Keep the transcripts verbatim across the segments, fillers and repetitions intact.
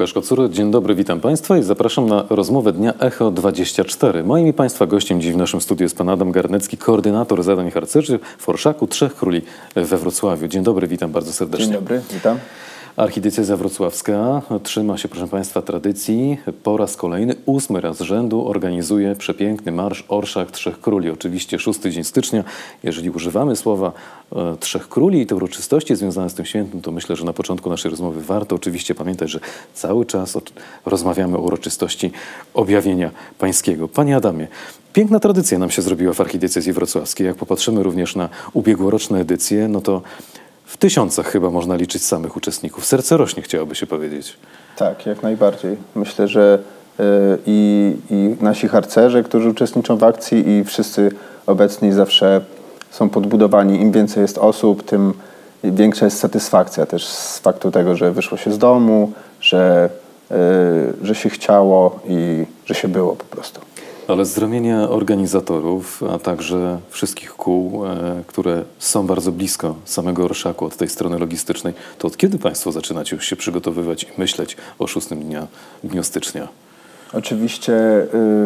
Łukasz Kocur. Dzień dobry, witam Państwa i zapraszam na rozmowę dnia Echo dwadzieścia cztery. Moim i Państwa gościem dziś w naszym studiu jest pan Adam Garnecki, koordynator zadań harcerzy w Orszaku Trzech Króli we Wrocławiu. Dzień dobry, witam bardzo serdecznie. Dzień dobry, witam. Archidiecezja wrocławska trzyma się, proszę Państwa, tradycji. Po raz kolejny, ósmy raz z rzędu organizuje przepiękny marsz Orszak Trzech Króli. Oczywiście szósty dzień stycznia. Jeżeli używamy słowa e, Trzech Króli i te uroczystości związane z tym świętem, to myślę, że na początku naszej rozmowy warto oczywiście pamiętać, że cały czas o, rozmawiamy o uroczystości objawienia pańskiego. Panie Adamie, piękna tradycja nam się zrobiła w Archidiecezji wrocławskiej. Jak popatrzymy również na ubiegłoroczne edycje, no to w tysiącach chyba można liczyć samych uczestników. Serce rośnie, chciałoby się powiedzieć. Tak, jak najbardziej. Myślę, że y, i, i nasi harcerze, którzy uczestniczą w akcji, i wszyscy obecni zawsze są podbudowani. Im więcej jest osób, tym większa jest satysfakcja też z faktu tego, że wyszło się z domu, że, y, że się chciało i że się było po prostu. Ale z ramienia organizatorów, a także wszystkich kół, e, które są bardzo blisko samego Orszaku od tej strony logistycznej, to od kiedy Państwo zaczynacie już się przygotowywać i myśleć o szóstym dnia, dniu stycznia? Oczywiście y,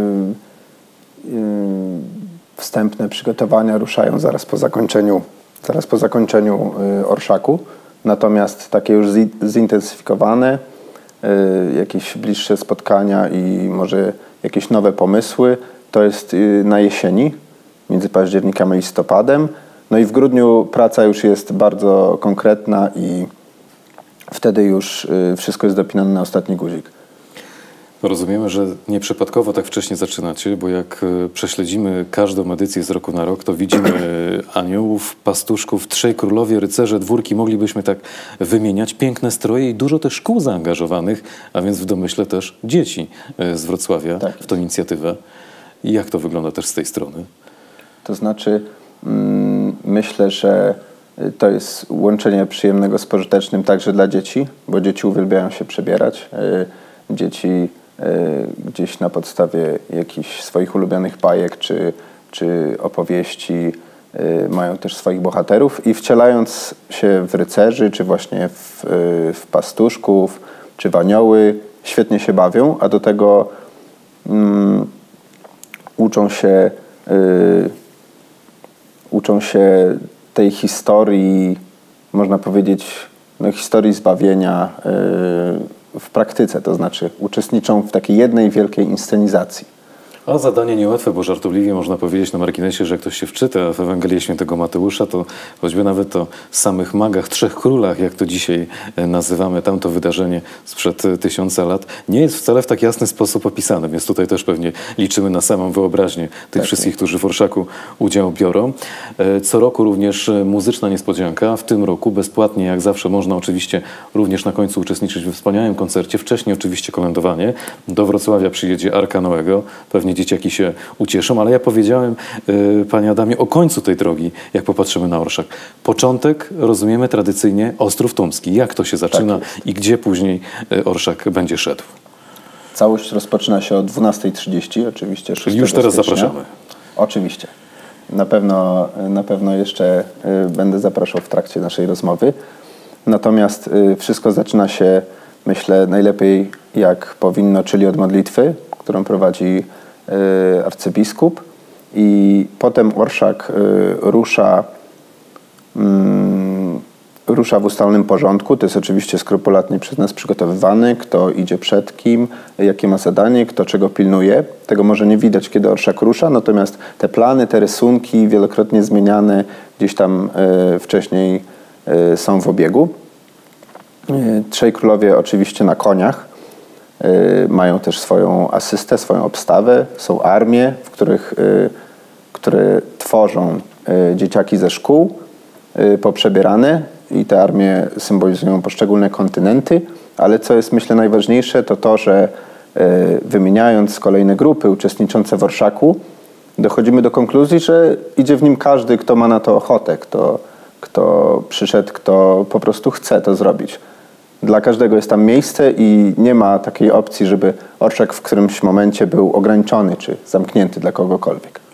y, wstępne przygotowania ruszają zaraz po zakończeniu, zaraz po zakończeniu y, Orszaku, natomiast takie już zi, zintensyfikowane, y, jakieś bliższe spotkania i może jakieś nowe pomysły, to jest na jesieni, między październikiem a listopadem. No i w grudniu praca już jest bardzo konkretna i wtedy już wszystko jest dopinane na ostatni guzik. Rozumiemy, że nieprzypadkowo tak wcześnie zaczynacie, bo jak prześledzimy każdą edycję z roku na rok, to widzimy aniołów, pastuszków, trzej królowie, rycerze, dwórki, moglibyśmy tak wymieniać. Piękne stroje i dużo też szkół zaangażowanych, a więc w domyśle też dzieci z Wrocławia tak w tę inicjatywę. I jak to wygląda też z tej strony? To znaczy, mm, myślę, że to jest łączenie przyjemnego z pożytecznym także dla dzieci, bo dzieci uwielbiają się przebierać. Dzieci gdzieś na podstawie jakichś swoich ulubionych bajek czy, czy opowieści mają też swoich bohaterów i wcielając się w rycerzy, czy właśnie w, w pastuszków, czy w anioły, świetnie się bawią, a do tego um, uczą się y, uczą się tej historii, można powiedzieć, no, historii zbawienia y, w praktyce, to znaczy uczestniczą w takiej jednej wielkiej inscenizacji. A zadanie niełatwe, bo żartobliwie można powiedzieć na marginesie, że jak ktoś się wczyta w Ewangelię Świętego Mateusza, to choćby nawet o samych magach, trzech królach, jak to dzisiaj nazywamy, tamto wydarzenie sprzed tysiąca lat, nie jest wcale w tak jasny sposób opisane, więc tutaj też pewnie liczymy na samą wyobraźnię tych tak wszystkich, jest. którzy w Orszaku udział biorą. Co roku również muzyczna niespodzianka, w tym roku bezpłatnie, jak zawsze, można oczywiście również na końcu uczestniczyć we wspaniałym koncercie, wcześniej oczywiście komendowanie. Do Wrocławia przyjedzie Arka Noego, pewnie dzieciaki się ucieszą, ale ja powiedziałem, y, panie Adamie, o końcu tej drogi, jak popatrzymy na Orszak. Początek rozumiemy tradycyjnie Ostrów Tumski. Jak to się zaczyna tak i gdzie później y, Orszak będzie szedł? Całość rozpoczyna się o dwunastej trzydzieści, oczywiście. Czyli już teraz stycznia. Zapraszamy. Oczywiście. Na pewno, na pewno jeszcze y, będę zapraszał w trakcie naszej rozmowy. Natomiast y, wszystko zaczyna się, myślę, najlepiej jak powinno, czyli od modlitwy, którą prowadzi y, arcybiskup, i potem Orszak y, rusza, y, rusza w ustalonym porządku. To jest oczywiście skrupulatnie przez nas przygotowywany, kto idzie przed kim, jakie ma zadanie, kto czego pilnuje. Tego może nie widać, kiedy Orszak rusza, natomiast te plany, te rysunki wielokrotnie zmieniane gdzieś tam y, wcześniej y, są w obiegu. Y, Trzej królowie oczywiście na koniach. Y, mają też swoją asystę, swoją obstawę. Są armie, w których, y, które tworzą y, dzieciaki ze szkół y, poprzebierane, i te armie symbolizują poszczególne kontynenty, ale co jest, myślę, najważniejsze, to to, że y, wymieniając kolejne grupy uczestniczące w Orszaku, dochodzimy do konkluzji, że idzie w nim każdy, kto ma na to ochotę, kto, kto przyszedł, kto po prostu chce to zrobić. Dla każdego jest tam miejsce i nie ma takiej opcji, żeby Orszak w którymś momencie był ograniczony czy zamknięty dla kogokolwiek.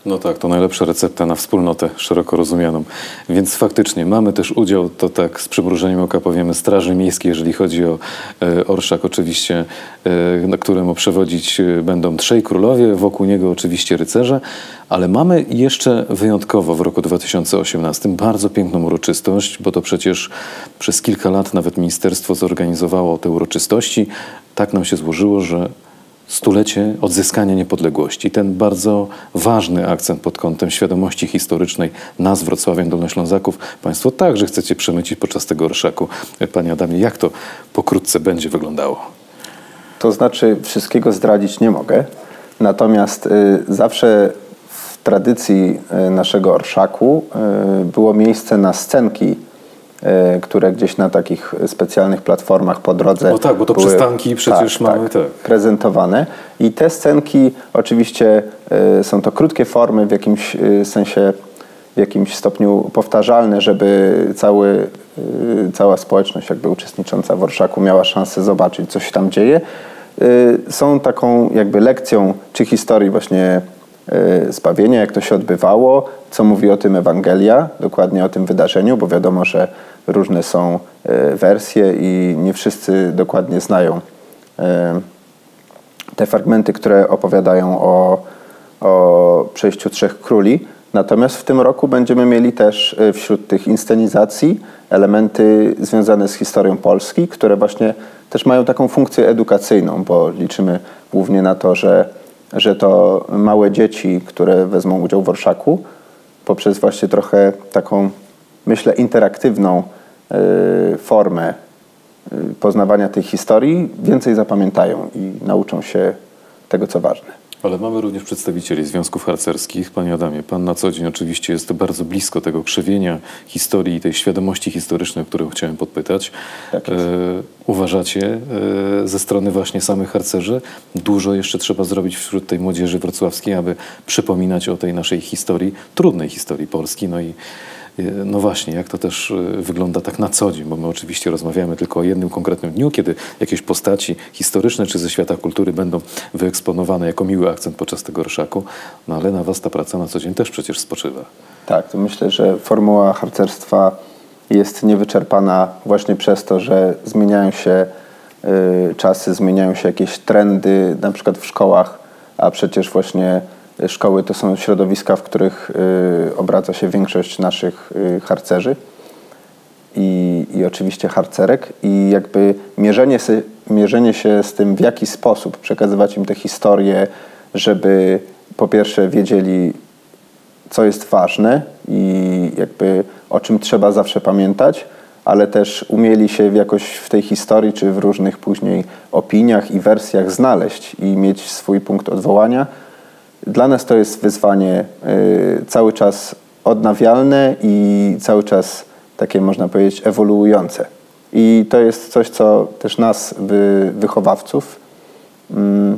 No tak, to najlepsza recepta na wspólnotę szeroko rozumianą. Więc faktycznie mamy też udział, to tak z przymrużeniem oka powiemy, Straży Miejskiej, jeżeli chodzi o e, orszak oczywiście, e, na któremu przewodzić będą trzej królowie, wokół niego oczywiście rycerze, ale mamy jeszcze wyjątkowo w roku dwa tysiące osiemnastym bardzo piękną uroczystość, bo to przecież przez kilka lat nawet ministerstwo zorganizowało te uroczystości. Tak nam się złożyło, że stulecie odzyskania niepodległości. Ten bardzo ważny akcent pod kątem świadomości historycznej nas, Wrocławian, Dolnoślązaków, Państwo także chcecie przemycić podczas tego orszaku. Panie Adamie, jak to pokrótce będzie wyglądało? To znaczy, wszystkiego zdradzić nie mogę, natomiast y, zawsze w tradycji y, naszego orszaku y, było miejsce na scenki, które gdzieś na takich specjalnych platformach po drodze No tak, bo to były, przystanki przecież tak, mamy, tak, tak. prezentowane. I te scenki oczywiście y, są to krótkie formy, w jakimś y, sensie, w jakimś stopniu powtarzalne, żeby cały, y, cała społeczność jakby uczestnicząca w orszaku miała szansę zobaczyć, co się tam dzieje. Y, są taką jakby lekcją czy historii właśnie y, zbawienia, jak to się odbywało, co mówi o tym Ewangelia, dokładnie o tym wydarzeniu, bo wiadomo, że różne są y, wersje i nie wszyscy dokładnie znają y, te fragmenty, które opowiadają o, o przejściu trzech króli. Natomiast w tym roku będziemy mieli też y, wśród tych inscenizacji elementy związane z historią Polski, które właśnie też mają taką funkcję edukacyjną, bo liczymy głównie na to, że, że to małe dzieci, które wezmą udział w orszaku, poprzez właśnie trochę taką, myślę, interaktywną y, formę y, poznawania tej historii, więcej zapamiętają i nauczą się tego, co ważne. Ale mamy również przedstawicieli związków harcerskich. Panie Adamie, pan na co dzień oczywiście jest bardzo blisko tego krzewienia historii i tej świadomości historycznej, o którą chciałem podpytać. Tak jest. E, uważacie e, ze strony właśnie samych harcerzy, dużo jeszcze trzeba zrobić wśród tej młodzieży wrocławskiej, aby przypominać o tej naszej historii, trudnej historii Polski. No i no właśnie, jak to też wygląda tak na co dzień, bo my oczywiście rozmawiamy tylko o jednym konkretnym dniu, kiedy jakieś postaci historyczne czy ze świata kultury będą wyeksponowane jako miły akcent podczas tego orszaku, no ale na was ta praca na co dzień też przecież spoczywa. Tak, to myślę, że formuła harcerstwa jest niewyczerpana właśnie przez to, że zmieniają się y, czasy, zmieniają się jakieś trendy, na przykład w szkołach, a przecież właśnie szkoły to są środowiska, w których y, obraca się większość naszych y, harcerzy i, i oczywiście harcerek. I jakby mierzenie, sy, mierzenie się z tym, w jaki sposób przekazywać im te historie, żeby po pierwsze wiedzieli, co jest ważne i jakby o czym trzeba zawsze pamiętać, ale też umieli się jakoś w tej historii, czy w różnych później opiniach i wersjach znaleźć i mieć swój punkt odwołania. Dla nas to jest wyzwanie y, cały czas odnawialne i cały czas takie, można powiedzieć, ewoluujące. I to jest coś, co też nas, wy, wychowawców, y,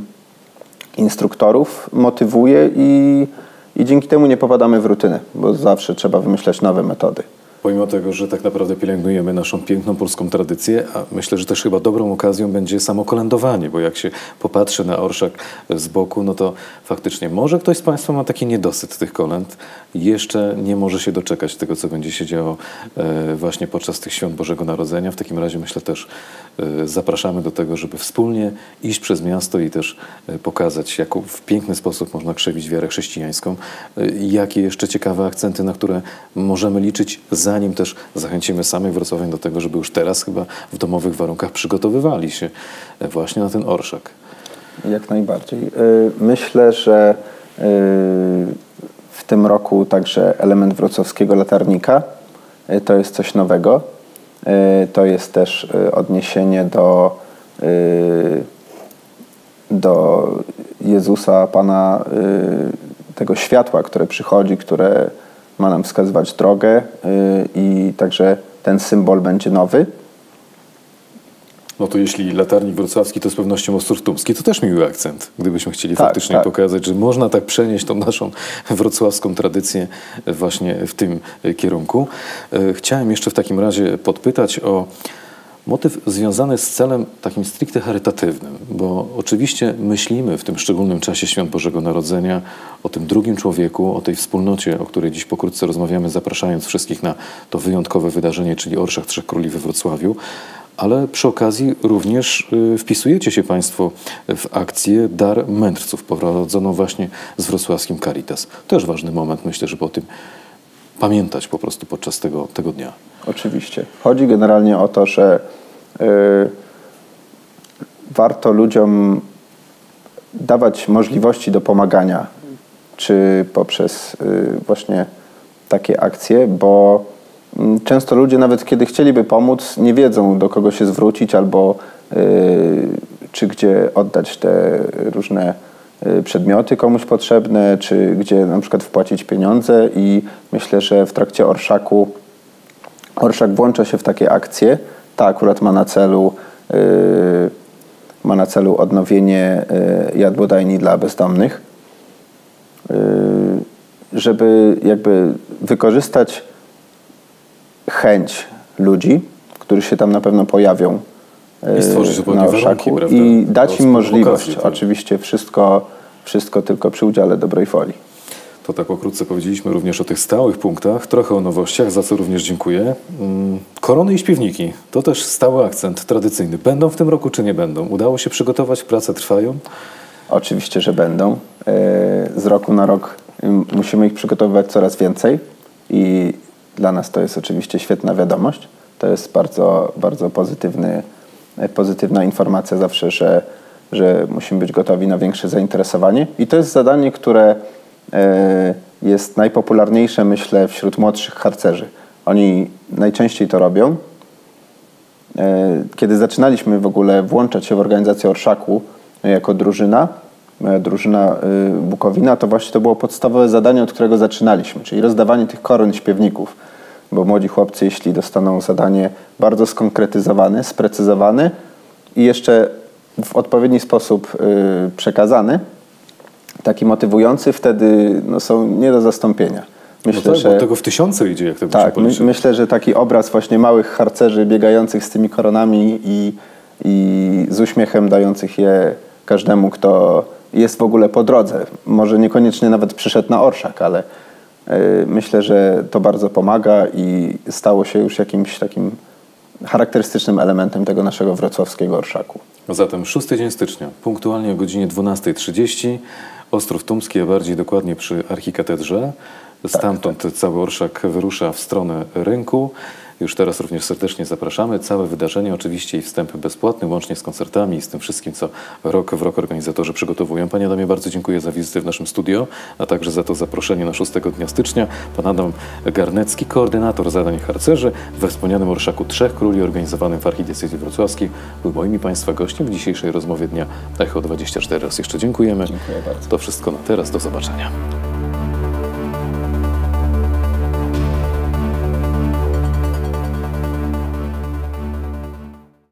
instruktorów motywuje i, i dzięki temu nie popadamy w rutynę, bo zawsze trzeba wymyślać nowe metody. Pomimo tego, że tak naprawdę pielęgnujemy naszą piękną polską tradycję, a myślę, że też chyba dobrą okazją będzie samo kolędowanie, bo jak się popatrzy na orszak z boku, no to faktycznie może ktoś z Państwa ma taki niedosyt tych kolęd, jeszcze nie może się doczekać tego, co będzie się działo właśnie podczas tych świąt Bożego Narodzenia. W takim razie myślę też zapraszamy do tego, żeby wspólnie iść przez miasto i też pokazać, jak w piękny sposób można krzewić wiarę chrześcijańską, jakie jeszcze ciekawe akcenty, na które możemy liczyć, zanim też zachęcimy samych wrocławian do tego, żeby już teraz chyba w domowych warunkach przygotowywali się właśnie na ten orszak. Jak najbardziej. Myślę, że w tym roku także element wrocławskiego latarnika to jest coś nowego. To jest też odniesienie do, do Jezusa, Pana, tego światła, które przychodzi, które ma nam wskazywać drogę i także ten symbol będzie nowy. No to jeśli latarnik wrocławski, to z pewnością Ostrów Tumski, to też miły akcent, gdybyśmy chcieli tak, faktycznie tak. pokazać, że można tak przenieść tą naszą wrocławską tradycję właśnie w tym kierunku. Chciałem jeszcze w takim razie podpytać o Motyw związany z celem takim stricte charytatywnym, bo oczywiście myślimy w tym szczególnym czasie Świąt Bożego Narodzenia o tym drugim człowieku, o tej wspólnocie, o której dziś pokrótce rozmawiamy, zapraszając wszystkich na to wyjątkowe wydarzenie, czyli Orszak Trzech Króli we Wrocławiu. Ale przy okazji również wpisujecie się Państwo w akcję Dar Mędrców, prowadzoną właśnie z wrocławskim Caritas. Też ważny moment, myślę, żeby o tym pamiętać po prostu podczas tego, tego dnia. Oczywiście. Chodzi generalnie o to, że y, warto ludziom dawać możliwości do pomagania, czy poprzez y, właśnie takie akcje, bo y, często ludzie nawet kiedy chcieliby pomóc, nie wiedzą do kogo się zwrócić albo y, czy gdzie oddać te różne y, przedmioty komuś potrzebne, czy gdzie na przykład wpłacić pieniądze i myślę, że w trakcie orszaku Orszak włącza się w takie akcje. Ta akurat ma na celu, yy, ma na celu odnowienie yy, jadłodajni dla bezdomnych, yy, żeby jakby wykorzystać chęć ludzi, którzy się tam na pewno pojawią yy, I stworzyć na Orszaku warunki, i dać im możliwość. okazji, tak. Oczywiście wszystko, wszystko tylko przy udziale dobrej woli. To tak pokrótce powiedzieliśmy również o tych stałych punktach, trochę o nowościach, za co również dziękuję. Korony i śpiewniki, to też stały akcent tradycyjny. Będą w tym roku czy nie będą? Udało się przygotować, prace trwają? Oczywiście, że będą. Z roku na rok musimy ich przygotowywać coraz więcej i dla nas to jest oczywiście świetna wiadomość. To jest bardzo, bardzo pozytywny, pozytywna informacja zawsze, że, że musimy być gotowi na większe zainteresowanie. I to jest zadanie, które jest najpopularniejsze, myślę, wśród młodszych harcerzy. Oni najczęściej to robią. Kiedy zaczynaliśmy w ogóle włączać się w organizację Orszaku jako drużyna, drużyna Bukowina, to właśnie to było podstawowe zadanie, od którego zaczynaliśmy, czyli rozdawanie tych koron śpiewników. Bo młodzi chłopcy, jeśli dostaną zadanie bardzo skonkretyzowane, sprecyzowane i jeszcze w odpowiedni sposób przekazane, taki motywujący, wtedy no, są nie do zastąpienia. Myślę, no tak, że bo tego w tysiące idzie, jak tego tak, my, myślę, że taki obraz właśnie małych harcerzy biegających z tymi koronami i, i z uśmiechem dających je każdemu, kto jest w ogóle po drodze. Może niekoniecznie nawet przyszedł na Orszak, ale y, myślę, że to bardzo pomaga i stało się już jakimś takim charakterystycznym elementem tego naszego wrocławskiego Orszaku. Zatem szósty dzień stycznia, punktualnie o godzinie dwunastej trzydzieści, Ostrów Tumski, a bardziej dokładnie przy Archikatedrze. Stamtąd tak, tak. cały Orszak wyrusza w stronę rynku. Już teraz również serdecznie zapraszamy. Całe wydarzenie oczywiście i wstęp bezpłatny, łącznie z koncertami i z tym wszystkim, co rok w rok organizatorzy przygotowują. Panie Adamie, bardzo dziękuję za wizytę w naszym studio, a także za to zaproszenie na szóstego dnia stycznia. Pan Adam Garnecki, koordynator zadań harcerzy we wspomnianym Orszaku Trzech Króli organizowanym w Archidiecezji Wrocławskiej, był moim i Państwa gościem w dzisiejszej rozmowie dnia Echo dwadzieścia cztery. Raz jeszcze dziękujemy. Dziękuję bardzo. To wszystko na teraz. Do zobaczenia.